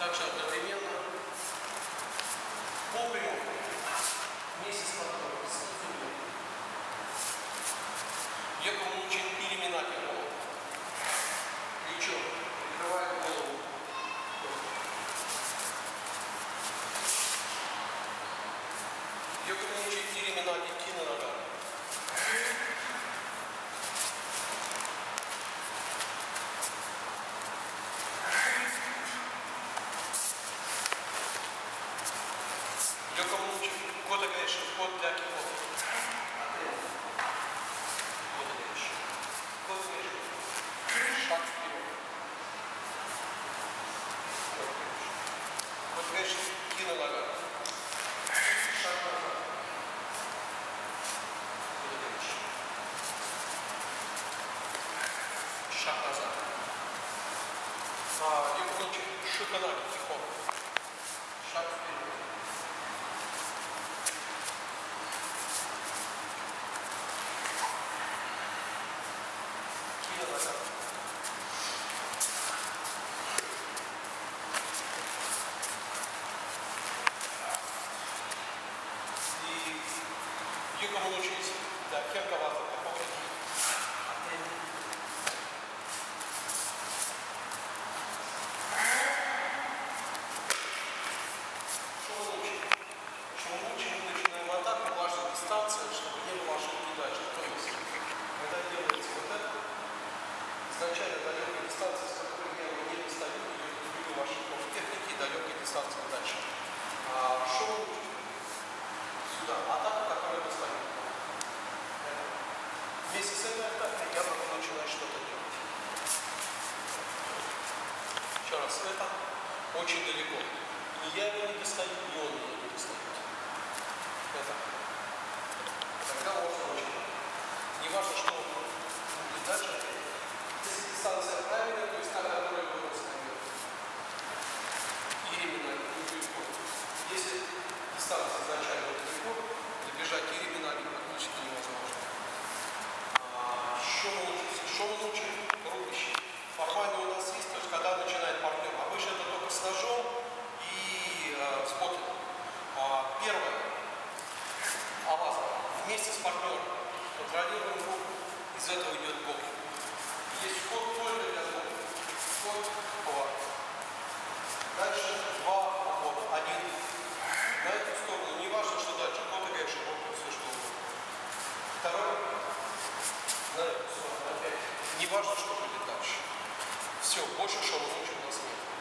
Также одновременно по прямой вместе с партнером снизу вверх. Йога учит переминать голову. Плечо прикрывает голову. Йога учит переминать идти на ногах. Йога учит кода греши, код для кипов. Шаг вперед. Вот видишь, кина нога. Шаг назад. Вот видишь. Шаг назад. И включи шиканаги тихо. Шаг вперед. Кина нога. Йога научились, да, кем коваться, такого какие. Что мы учим? Что мы учим, мы начинаем атаку, важна дистанция, чтобы не было ошибки дальше. То есть, когда делается вот это, изначально далекая дистанция, с которой я не достаю, идет в любую ошибку в технике, далекая дистанция дальше. Что мы учим? Сюда. Атака, которая достает. Вместе с этой атакой я могу начинать что-то делать. Еще раз, это очень далеко. Ни я его не достаю, ни он меня не достает. Это. Тогда можно начинать. Не важно, что будет дальше. Если дистанция правильная, то есть та, которая выросла наверх. И именно недалеко. Если дистанция изначально далеко, добежать и реминами практически невозможно. Что мы учим? Рубящий. Формально у нас есть, то есть когда начинает партнер. Обычно это только с ножом и с покером. Первое. Аваза. Вместе с партнером. Контролируем руку. Из этого идет покер. Есть вход только для покера. Вход, поворот. Дальше два обхода. Один. На эту сторону. Не важно, что дальше. Кто-то говорит, что вот все что угодно. Второй. На эту сторону. Опять. Не важно, что будет дальше. Все, больше шоу у нас нет.